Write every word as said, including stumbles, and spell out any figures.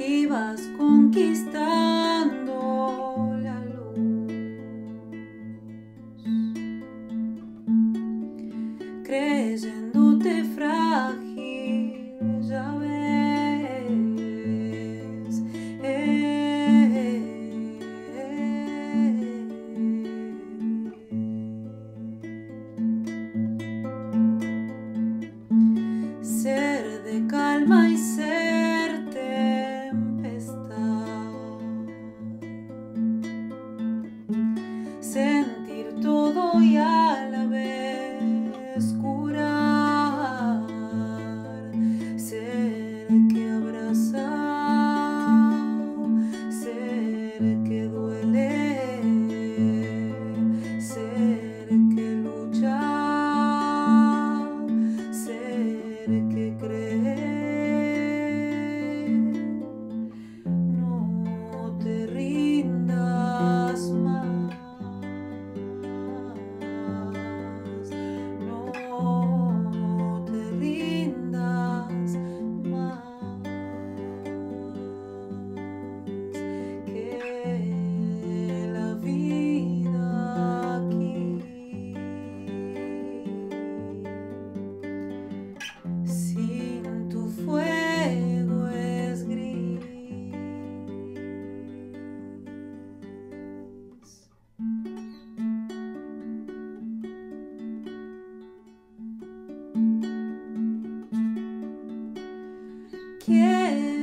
y vas conquistando la luz, creyéndote frágil, ya ves, eh, eh, ser de calma y ser tempestad, sentir todo y a la vez curar, ser que abraza, ser que duele, ser que lucha, ser que cree. No te rindas más, no te rindas más, que la vida aquí sin tu fuego es gris. ¿Quién